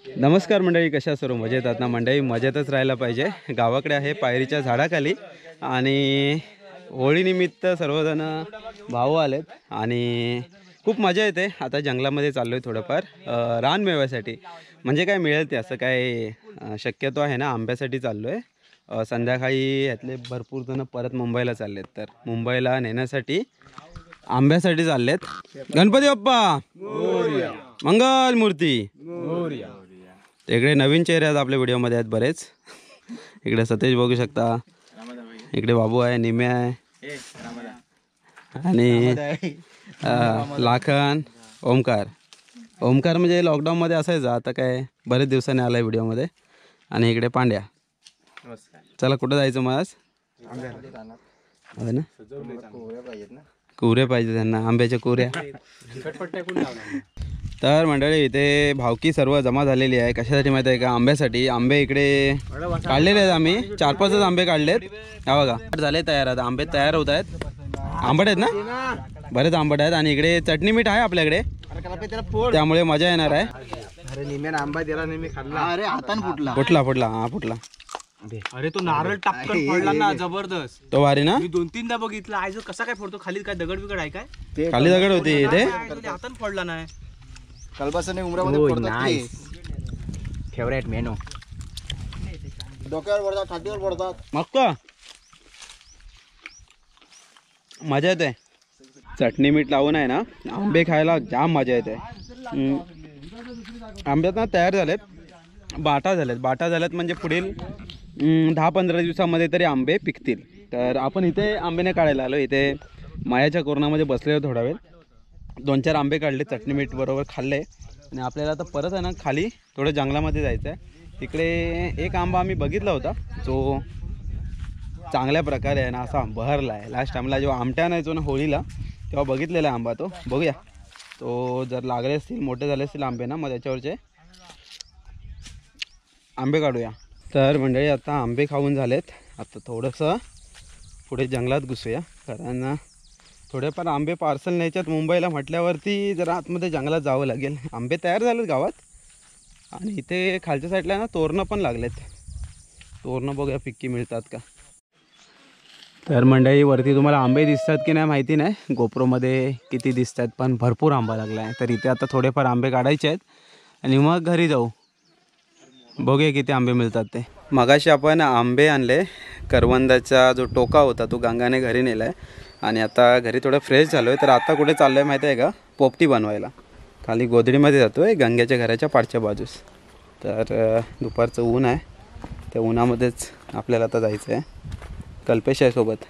नमस्कार मंडळी, कशा सर्व मजेत आहात ना? मंडळी मजेतच राहायला पाहिजे. गावाकडे आहे पायरीच्या झाडाखाली आणि होळीनिमित्त सर्वजण भाऊ आलेत आणि खूप मजा येते. आता जंगलामध्ये चाललो आहे थोडंफार रान मेव्यासाठी. म्हणजे काय मिळेल ते असं काय शक्यतो आहे ना. आंब्यासाठी चाललो आहे. संध्याकाळी यातले भरपूर जण परत मुंबईला चाललेत, तर मुंबईला नेण्यासाठी आंब्यासाठी चाललेत. गणपती बाप्पा मंगल मूर्ती. इकडे नवीन चेहरे आहेत आपल्या व्हिडिओमध्ये आहेत बरेच. इकडे सतेज बघू शकता, इकडे बाबू आहे, निमे आहे आणि लाखन, ओमकार. ओमकार म्हणजे लॉकडाऊनमध्ये असायचा, आता काय बरेच दिवसांनी आला आहे व्हिडिओमध्ये. आणि इकडे पांड्या. चला कुठं जायचं मग आज? आहे ना, कुऱ्या पाहिजे त्यांना, आंब्याच्या कुऱ्या. तर मंडळी इथे भावकी सर्व जमा झालेली आहे. कशासाठी माहिती आहे का? आंब्यासाठी. आंबे इकडे काढलेले आहेत आम्ही 4-5 आंबे काढलेत. हा बघा झाले तयार. आता आंबे तयार होत आहेत. आंबट आहेत ना, बरेच आंबट आहेत. आणि इकडे चटणी मीठ आहे आपल्याकडे, त्यामुळे मजा येणार आहे. आंबा दिला नाही मी खाल्ला. अरे हातान फुटला. फुटला हा फुटला. अरे तो नारळ टापकन पडला ना, जबरदस्त. तो भारी ना. मी 2-3दा बघितला. आयजो कसा काय फोडतो? खाली काय दगड बिगड आहे काय? खाली दगड होती इथे. हातान फोडला नाही. कलबासाने उमरामध्ये फोडतात ते. Favourite menu. डोक्यावर पडतात, छातीवर पडतात. मस्त मजा येते. चटणी मीठ लावून आहे ना आंबे खायला जाम मजा येते. आंब्यात ना तयार झालेत, बाटा झालेत म्हणजे पुढील 10-15 दिवसामध्ये तरी आंबे पिकतील. तर आपण इथे आंबेने काढायला आलो. इथे मायाच्या कोरोनामध्ये बसलेलो थोडा वेळ. 2-4 आंबे काढले, चटणी मीठ बरोबर खाल्ले. आणि आपल्याला आता परत आहे ना खाली थोडं जंगलामध्ये जायचं आहे. तिकडे एक आंबा आम्ही बघितला होता जो चांगल्या प्रकारे आहे ना असा बहरला आहे. लास्ट टाईमला जेव्हा आमट्या आणायचो ना होळीला तेव्हा बघितलेला आंबा. तो बघूया, तो जर लागले असतील, मोठे झाले असतील आंबे ना, मग त्याच्यावरचे आंबे काढूया. तर मंडळी आता आंबे खाऊन झालेत. आता थोडंसं पुढे जंगलात घुसूया, कारण थोडेफार आंबे पार्सल न्यायच्यात मुंबईला म्हटल्यावरती जरा आतमध्ये जंगलात जावं लागेल. आंबे तयार झालेत गावात. आणि इथे खालच्या साईडला ना तोरणं पण लागलेत. तोरणं बघूया पिक्की मिळतात का. तर मंडळी वरती तुम्हाला आंबे दिसतात की नाही माहिती नाही, गोप्रोमध्ये किती दिसतात, पण भरपूर आंबा लागला आहे. तर इथे आता थोडेफार आंबे काढायचे आहेत आणि मग घरी जाऊ. बघूया किती आंबे मिळतात ते. मगाशी आपण आंबे आणले. करवंदाचा जो टोका होता तो गंगाने घरी नेला आहे. आणि आता घरी थोडं फ्रेश झालो आहे. तर आता कुठे चाललो आहे माहिती आहे का? पोपटी बनवायला. खाली गोधडीमध्ये जातो आहे, गंगेच्या घराच्या पाठच्या बाजूस. तर दुपारचं ऊन आहे, त्या उन्हामध्येच आपल्याला आता जायचं आहे. कल्पेश आहे सोबत.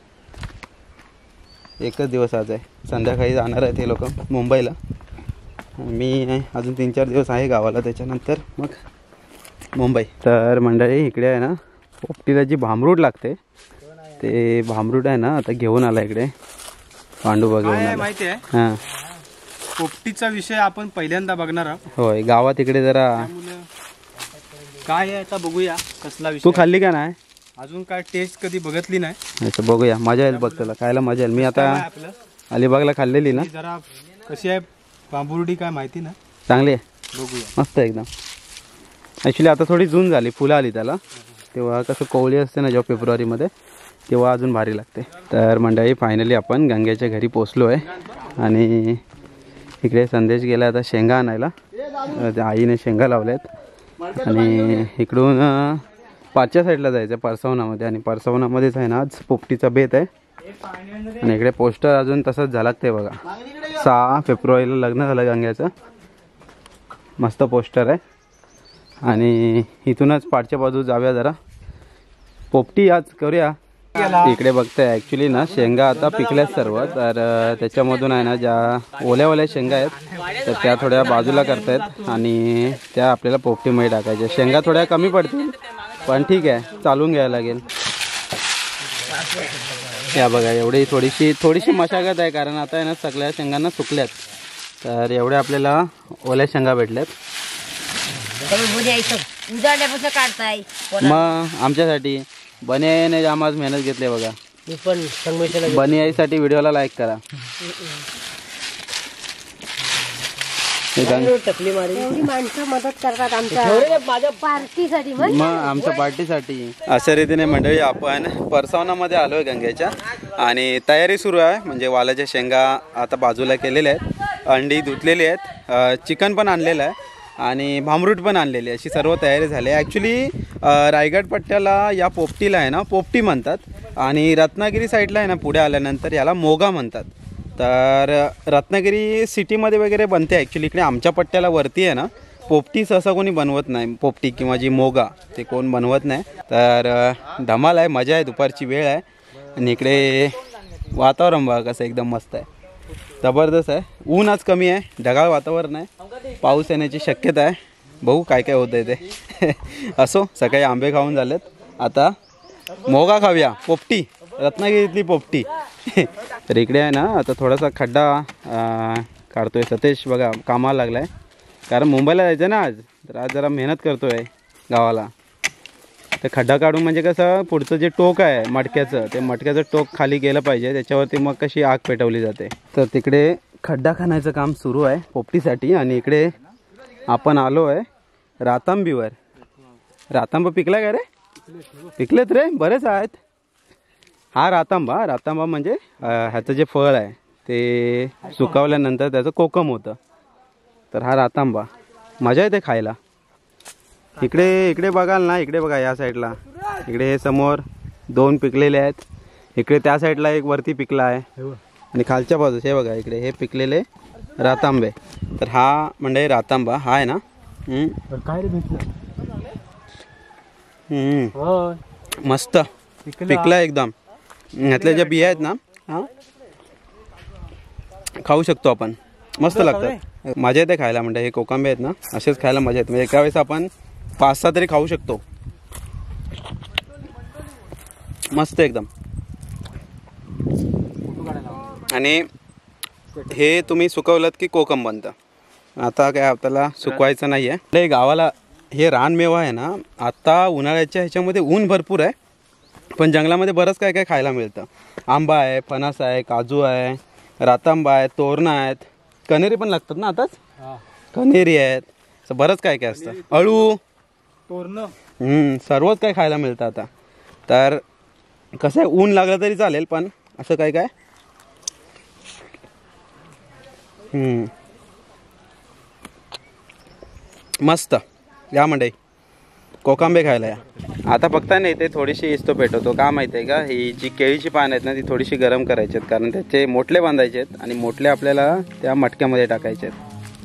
एकच दिवस आज आहे, संध्याकाळी जाणार आहेत हे लोक मुंबईला. मी अजून 3-4 दिवस आहे गावाला, त्याच्यानंतर मग मुंबई. तर मंडळी इकडे आहे ना पोपटीला जी भामरूट लागते ते भामरूट आहे ना आता घेऊन आला इकडे. पांडुबा घेऊन आला. माहिती आहे हां, पोपटीचा विषय आपण पहिल्यांदा बघणार आहोत. होय. गावात इकडे जरा काय आहे आता बघूया कसला विषय. तू खाल्ली का नाही? अजून काय टेस्ट कधी बघितली नाही. अच्छा, बघूया. मजा येईल बघ, तुला खायला मजा येईल. मी आता आपलं अलिबागला खाल्लेली ना. जरा कशी आहे बांबुर्डी काय माहिती ना. चांगली आहे, बघूया. मस्त एकदम. ॲक्च्युली आता थोडी जून झाली, फुलं आली त्याला. तेव्हा कसं कोवळी असते ना जेव्हा फेब्रुवारीमध्ये, तेव्हा अजून भारी लागते. तर मंडळी फायनली आपण गंगेच्या घरी पोचलो आहे. आणि इकडे संदेश गेला आता शेंगा आणायला. आईने शेंगा लावल्यात. आणि इकडून पाचच्या साईडला जायचं आहे परसवनामध्ये. आणि परसवनामध्येच आहे ना आज पोपटीचा बेत आहे. आणि इकडे पोस्टर अजून तसंच झालं ते बघा. 6 फेब्रुवारीला लग्न झालं गंग्याचं. मस्त पोस्टर आहे. आणि इथूनच पाठच्या बाजू जाऊया, जरा पोपटी आज करूया. इकडे बघताय ॲक्च्युली ना शेंगा आता पिकल्यात सर्व. तर त्याच्यामधून आहे ना ज्या ओल्या शेंगा आहेत तर त्या थोड्या बाजूला करतायत आणि त्या आपल्याला पोपटीमध्ये टाकायच्या. शेंगा थोड्या कमी पडतील पण ठीक आहे, चालून घ्यायला लागेल. या बघा एवढी थोडीशी मशागत आहे, कारण आता आहे ना सगळ्या शेंगांना सुकल्यात. तर एवढ्या आपल्याला ओल्या शेंगा भेटल्यात. मग आमच्यासाठी बनियाने जाम आज मेहनत घेतली बघा. बनियाईसाठी व्हिडिओला लाईक करा. टकली मारी एवढी माणसं मदत करतात आमच्या माझ्या पार्टीसाठी. मग आमच्या पार्टीसाठी अशा रीतीने मंडळी आपण परसावनामध्ये आलोय गंगेच्या आणि तयारी सुरू आहे. म्हणजे वालाच्या शेंगा आता बाजूला केलेल्या आहेत, अंडी धुतलेली आहेत, चिकन पण आणलेलं आहे आणि भामरूट पण आणलेली आहे. अशी सर्व तयारी झाली आहे. ॲक्च्युली रायगड पट्ट्याला या पोपटीला आहे ना पोपटी म्हणतात आणि रत्नागिरी साईडला आहे ना पुढे आल्यानंतर याला मोगा म्हणतात. तर रत्नागिरी सिटीमध्ये वगैरे बनते ॲक्च्युली. इकडे आमच्या पट्ट्याला वरती आहे ना पोपटी सहसा कोणी बनवत नाही. पोपटी किंवा जी मोगा ते कोण बनवत नाही. तर धमाल आहे, मजा आहे, दुपारची वेळ आहे आणि इकडे वातावरण बघा कसं एकदम मस्त आहे, जबरदस्त आहे. ऊन आज कमी आहे, ढगाळ वातावरण आहे, पाऊस येण्याची शक्यता आहे. बघू काय काय होतं आहे ते. असो, सकाळी आंबे खाऊन झालेत, आता मोगा खाऊया, पोपटी, रत्नागिरीतली पोपटी. तर इकडे आहे ना आता थोडासा खड्डा काढतोय सतेश बघा, कामाला लागला आहे कारण मुंबईला जायचं ना आज. तर आज जरा मेहनत करतो आहे गावाला. तर खड्डा काढून म्हणजे कसं पुढचं जे टोक आहे मटक्याचं, ते मटक्याचं टोक खाली गेलं पाहिजे, त्याच्यावरती मग कशी आग पेटवली जाते. तर तिकडे खड्डा खाण्याचं काम सुरू आहे पोपटीसाठी आणि इकडे आपण आलो आहे रातांबीवर. रातांबा पिकला का रे? पिकलेत रे, बरेच आहेत. हा रातांबा म्हणजे ह्याचं जे फळ आहे ते सुकवल्यानंतर त्याचं कोकम होतं. तर हा रातांबा मजा येते खायला. इकडे बघाल ना, इकडे बघा या साईडला, इकडे हे समोर 2 पिकलेले आहेत. इकडे त्या साईडला एक वरती पिकला आहे आणि खालच्या बाजूस हे बघा इकडे हे पिकलेले रातांबे. तर हा म्हणजे रातांबा हा आहे ना. काय रे भेटलं? मस्त पिकला एकदम. ह्यातल्या ज्या बिया आहेत ना हा खाऊ शकतो आपण, मस्त लागतात, मजा येते खायला. म्हणजे हे कोकंबे आहेत ना असेच खायला मजा येते. म्हणजे एका वेळेस आपण 5-6 तरी खाऊ शकतो, मस्त एकदम. आणि हे तुम्ही सुकवलं की कोकम बनतं. आता काय आपल्याला सुकवायचं नाही आहे. गावाला हे रानमेवा आहे ना, आता उन्हाळ्याच्या ह्याच्यामध्ये ऊन भरपूर आहे पण जंगलामध्ये बरंच काय काय खायला मिळतं. आंबा आहे, फणस आहे, काजू आहे, रातांबा आहे, तोरणं आहेत, कनेरी पण लागतात ना आताच, कनेरी आहेत, असं बरंच काय काय असतं, अळू, तोरणं, सर्वच काय खायला मिळतं आता. तर कसं आहे ऊन लागलं तरी चालेल पण असं काय काय मस्त. या मंडई कोकांबे खायला या. आता बघता नाही ते थोडीशी इस्तो पेटवतो का माहिती आहे का, ही जी केळीची पानं आहेत ना ती थोडीशी गरम करायची आहेत कारण त्याचे मोठले बांधायचे आहेत आणि मोठले आपल्याला त्या मटक्यामध्ये टाकायचे आहेत.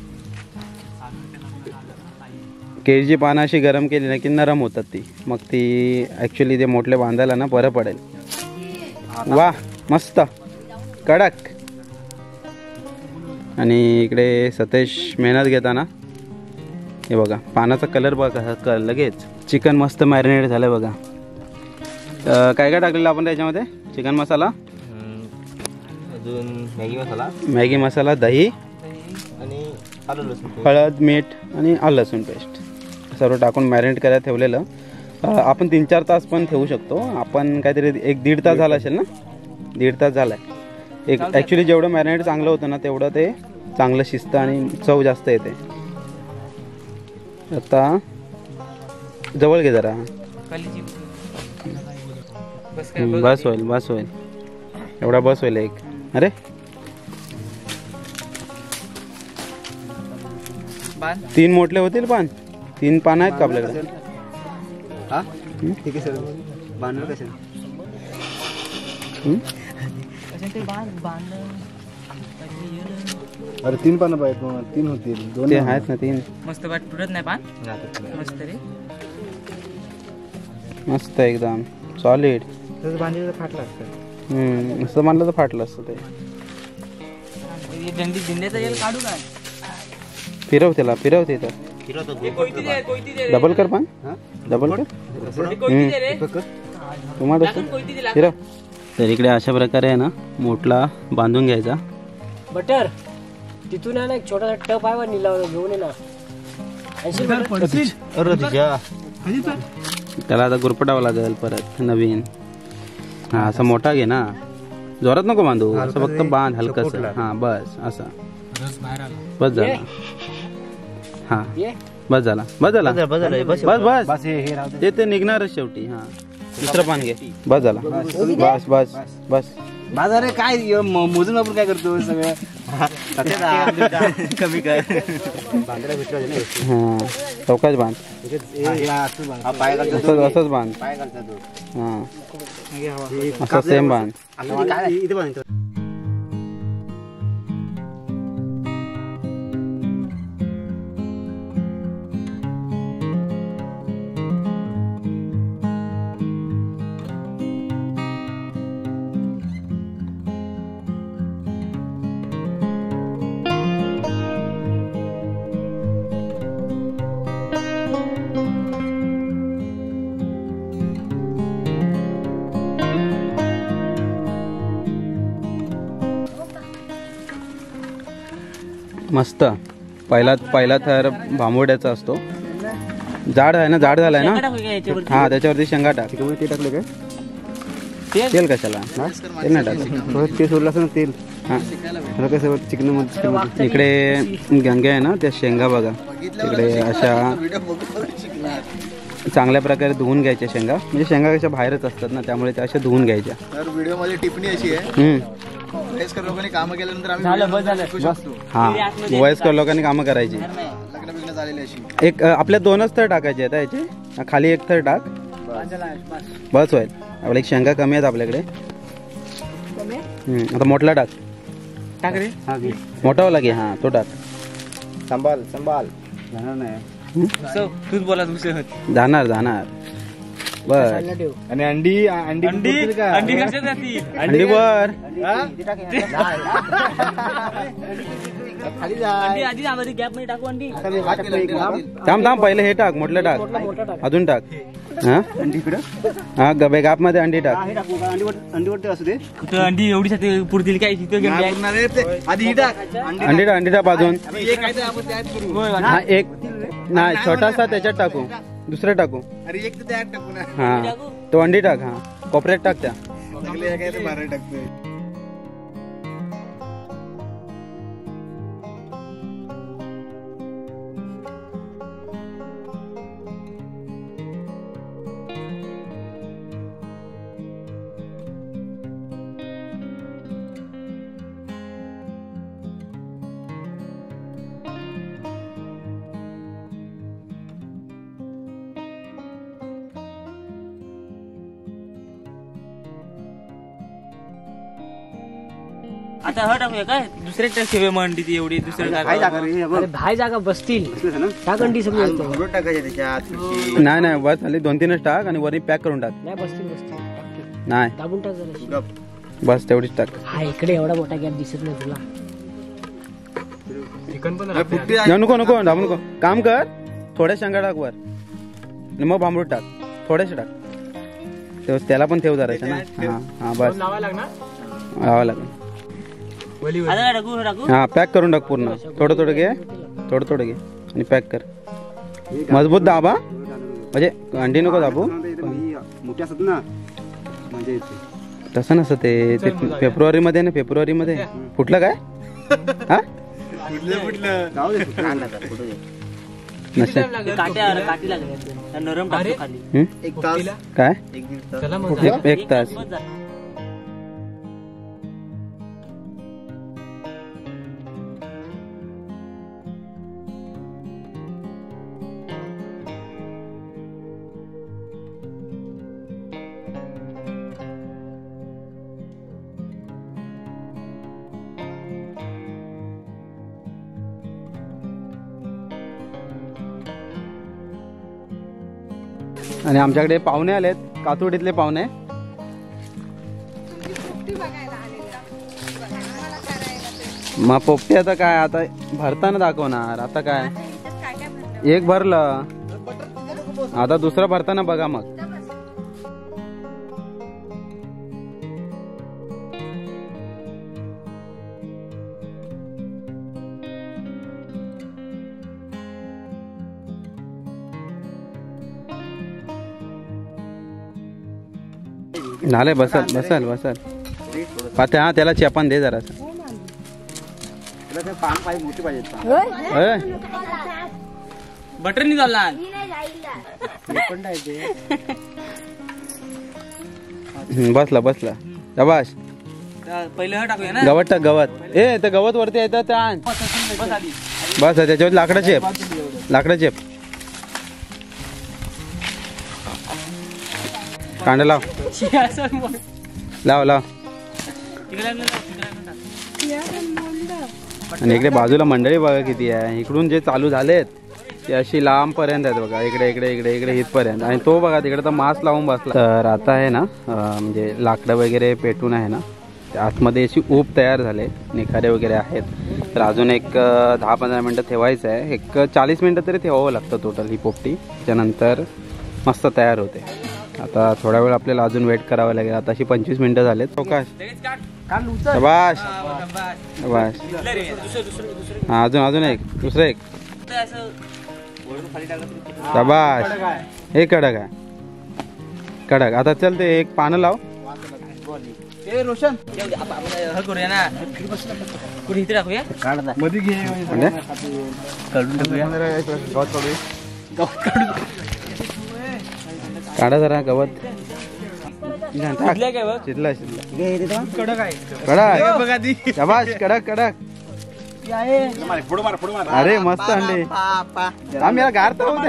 केळीची पानं अशी गरम केली ना की नरम होतात ती, मग ती ॲक्च्युली ते मोठले बांधायला ना बरं पडेल. वा मस्त कडक. आणि इकडे सतेश मेहनत घेताना हे बघा पानाचा कलर बघा लगेच. चिकन मस्त मॅरिनेट झालं बघा. काय काय टाकलेलं आपण त्याच्यामध्ये? चिकन मसाला, अजून मॅगी मसाला, दही आणि आलं लसूण, हळद, मीठ आणि आलं लसूण पेस्ट सर्व टाकून मॅरिनेट करायला ठेवलेलं. आपण 3-4 तास पण ठेवू शकतो. आपण काहीतरी 1-1.5 तास झाला असेल ना, 1.5 तास झाला आहे. एक ॲक्च्युली जेवढं मॅरिनेट चांगलं होतं ना तेवढं ते चांगलं शिजतं आणि चव जास्त येते. आता जवळ घे जरा, बस होईल एवढा बस होईल एक. अरे 3 मोठले होतील पान, 3 पानं आहेत का आपल्याकडे? हा ठीक आहे सर. बांधलं कशाने? अरे 3 पानं पाहिजे, 3 होतील, 2 ते आहेत ना 3. मस्त वाट तुटत नाही पान, मस्त रे, मस्त एकदम सॉलिड. तसं बांधलेलं फाटलं असतं. असं मानलं तर फाटलं असतं ते. दिंड्याचा येल काढू काय? फिरव त्याला, फिरव ते तर डबल कर पान, डबल कर तुम्हाला फिरव. तर इकडे अशा प्रकारे आहे ना मोठला बांधून घ्यायचा. बटर तिथून आहे ना एक छोटासा टप आहे नीला घेऊन ये ना. त्याला आता गुरपटावं लागेल परत नवीन. हा असा मोठा घे ना, जोरात नको बांधू, असं फक्त बांध हलकस. हा बस असं, बस झाला. हा बस झाला बस झाला बस बस बस हे राहू दे. ते निघणारच शेवटी. हा दुसरं पान घे. बस झाला बस बस बस. बाजार रे काय मोजून आपण काय करतो सगळं कमी कर. बांधायला भेटलं ना. हा चौकाच बांध. असंच बांध. हा असं सेम बांध. मस्त. पहिला थर भांबोड्याचा असतो. जाड आहे ना, जाड झालाय ना. हा त्याच्यावरती शेंगा टाक. ते टाकले काय तेल कशाला? तेल नाही टाक. ते सोडलं असं ना तेल. हा कसं चिकन मध्ये इकडे गंगे आहे ना, त्या शेंगा बघा तिकडे अशा चांगल्या प्रकारे धुवून घ्यायच्या शेंगा. म्हणजे शेंगा कशा बाहेरच असतात ना, त्यामुळे त्या अशा धुवून घ्यायच्या. तर व्हिडिओ मध्ये टिप्पणी अशी आहे, वयस्कर लोकांनी कामं केल्यानंतर आम्ही हा वयस्कर लोकांनी कामं करायची. लग्न बिग्न झालेली अशी. एक आपल्या 2च थर टाकायचे आहेत याचे. खाली एक थर टाक बस होईल. आपल्या एक शेंगा कमी आहेत आपल्याकडे. आता मोठला टाक. टाक रे. मोठा वाला घे. हा तो टाक. संभाल जाणार नाही. तूच बोला दुसरे जाणार बर. आणि अंडी अंडी अंडी कशात जाती? अंडी वर आधी गॅप मध्ये टाकू अंडी. थांब पहिले हे टाक. मोठलं टाक. अजून टाक. हा अंडी इकडं. हा गबे गाप मध्ये अंडी टाक. अंडीवरती असू दे. अंडी एवढी साठी पुरतील काय? आधी टाक अंडी टाक अजून. हा एक नाही छोटासा त्याच्यात टाकू. दुसरं टाकू. अरे एक तर त्यात टाकू ना. हा तो अंडी टाक. हा कोपऱ्यात टाक त्या. काय ते बाहेर टाकतोय. आता ह टाकूया काय? दुसरे ठेवूया मग अंडी ती एवढी दुसऱ्या भाई जागा बसतील. टाक अंडी सगळी. टाकायचे त्याच्यात. नाही बस झाली. 2-3च टाक आणि वरती पॅक करून टाक. नाही बसतील. नाही दाबून टाक जरा. बस तेवढीच टाक. हा इकडे एवढा मोठा गॅप दिसत नाही तुला. नको दाबू नको. काम कर. थोड्या शेंगा टाक वर आणि मग बांबूट टाक. थोड्याशा टाक. त्याला पण ठेव जरा ना. हा बस लावा लागेल. हा पॅक करून टाक पूर्ण. थोडं घे आणि पॅक कर. मजबूत दाबा. म्हणजे अंडी नको दाबू. मोठे असतात ना म्हणजे तसं नसतं ते. फेब्रुवारी मध्ये फुटलं काय? हा नरम एक तास काय? एक 1 तास. आणि आमच्याकडे पाहुणे आलेत. कातुर्डीतले पाहुणे. मग पोपटी आता काय? आता भरताना दाखवणार. आता काय एक भरलं. आता दुसरं भरताना बघा मग. झालंय. बसल पाते. हा त्याला चेपान दे जरा. बटर नाही झाला बसला बसला शाबाश. पहिले टाकूया ना. गवत टाक गवत. ए ते गवत वरती येतं ते आण. बस आधी. बस त्याच्यावर लाकडा चेप. लाकडा चेप. कांदा लाव लाव लाव. आणि इकडे बाजूला मंडळी बघा किती आहे. इकडून जे चालू झालेत ते अशी लांब पर्यंत आहेत बघा. इकडे इकडे इकडे इकडे इथपर्यंत. आणि तो बघा तिकडे तर मास्क लावून बसला. तर आता आहे ना म्हणजे लाकडं वगैरे पेटून आहे ना आतमध्ये अशी ऊब तयार झाले. निखारे वगैरे आहेत. तर अजून एक 10-15 मिनटं ठेवायचं आहे. एक 40 मिनटं तरी ठेवावं लागतं टोटल ही पोपटी. त्याच्यानंतर मस्त तयार होते. आता थोडा वेळ आपल्याला अजून वेट करावं लागेल. आता अशी 25 मिनटं झालेत. चौकाश शाबाश शाबाश. हा अजून एक दुसरं एक शाबाश. हे कडक आहे कडक. आता चल ते एक पानं लाव. रोशन करूया ना. कुठे इथे टाकूया मध्ये घे. काढून टाकूया. गवत काढू. काढा जरा गवत. शिजलंय काय बघ. शिजला शिजला. कडक आहे. कडक बघा ती. शाबाश कडक कडक. अरे मस्त अंडे. आम्ही याला गार तर होते.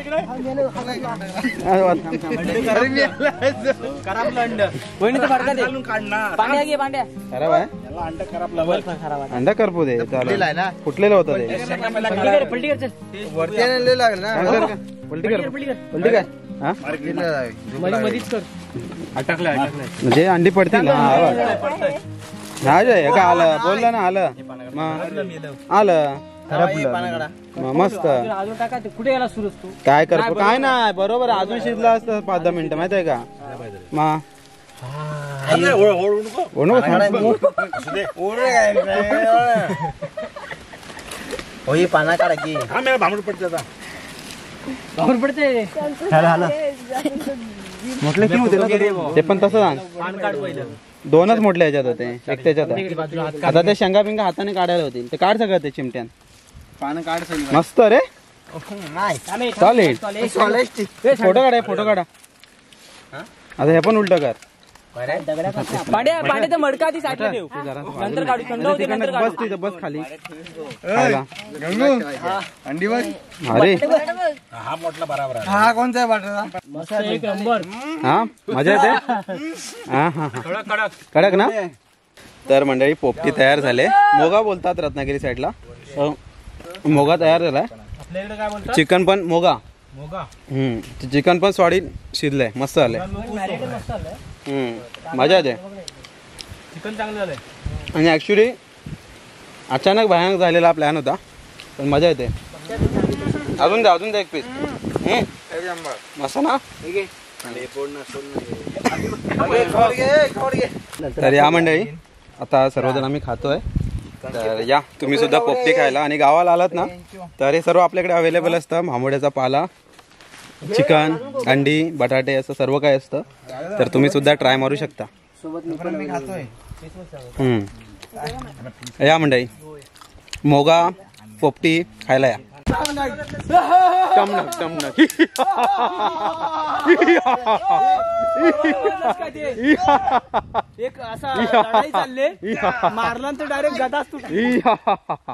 खराब आहे. अंडा करपू दे. फुटलेलं होतं ते. वरती आणलेलं लागलं ना. पलटी कर पलटी काय. हा म्हणजे अंडी पडतील ना. हा जय का आलं बोलला ना. आलं आलं मस्त. कुठे गेला सुरू काय करतो काय नाही बरोबर. अजून शिजला असतं 5-10 मिनिटं माहित आहे का. मा पाना काढा की भांबड पडते. म्हटलं की होते ते पण तसं आण. 2च मोठले ह्याच्यात होते. एक त्याच्यात. आता ते शेंगा बिंगा हाताने काढायला होतील. ते काढ सगळं ते चिमट्यान. पानं काढ. मस्त रे. चालेल फोटो काढा फोटो काढा. आता हे पण उलट कर. पांड्या मडका आधी साईडला ठेव. नंतर काढू. थंड होते नंतर काढू. बस तिथं बस खाली. अंडी बघ. अरे हा मोठला बराबर. हा कोणता आहे बटाटा. एक नंबर. हा मजा येते. हा हा कडक ना. तर मंडळी पोपटी तयार झाले. मोगा बोलतात रत्नागिरी साईडला. मोगा तयार झालाय. चिकन पण मोगा. चिकन पण स्वाडीन शिजलंय. मस्त झालंय. मजा येते. चिकन चांगलं झालंय. आणि ऍक्च्युली अचानक भयानक झालेला प्लॅन होता पण मजा येते. अजून द्या एक पीस. मस्त ना. तर या मंडळी आता सर्वजण आम्ही खातोय. तर या तुम्ही सुद्धा पोपटी खायला. आणि गावाला आलात ना तर हे सर्व आपल्याकडे अवेलेबल असतं. भांबोड्याचा पाला, चिकन, अंडी, बटाटे असं सर्व काही असतं. तर तुम्ही सुद्धा ट्राय मारू शकता. या मंडळी मोगा पोपटी खायला या. एक असा लढाई चालले. मारला तर डायरेक्ट गदाच तुटला.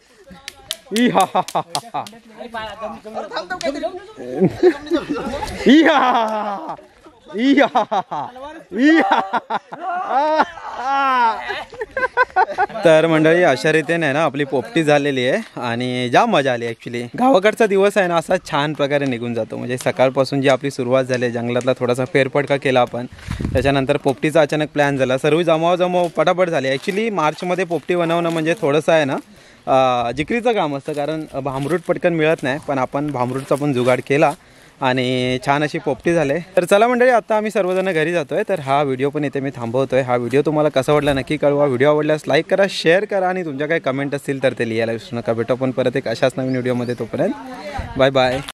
तर मंडळी अशा रीतीने ना आपली पोपटी झालेली आहे. आणि जाम मजा आली. ॲक्च्युली गावाकडचा दिवस आहे ना असा छान प्रकारे निघून जातो. म्हणजे सकाळपासून जी आपली सुरुवात झाली जंगलातला थोडासा फेरफटका केला आपण. त्याच्यानंतर पोपटीचा अचानक प्लॅन झाला. सर्व जमाव पटापट झाली. ॲक्च्युली मार्चमध्ये पोपटी बनवणं म्हणजे थोडंसं आहे ना जिकरीचं काम असतं. कारण भांबरूट पटकन मिळत नाही. पण आपण भांबरूटचा पण जुगाड केला आणि छान अशी पोपटी झाले. तर चला मंडळी आता आम्ही सर्वजण घरी जातोय. तर हा व्हिडिओ पण इथे मी थांबवतोय. हा व्हिडिओ तुम्हाला कसा वाटला नक्की कळवा. व्हिडिओ आवडल्यास लाईक करा, शेअर करा आणि तुमच्या काही कमेंट असतील तर ते लिहायला विसरू नका. भेटू आपण परत एक अशाच नवीन व्हिडिओमध्ये. तोपर्यंत बाय बाय.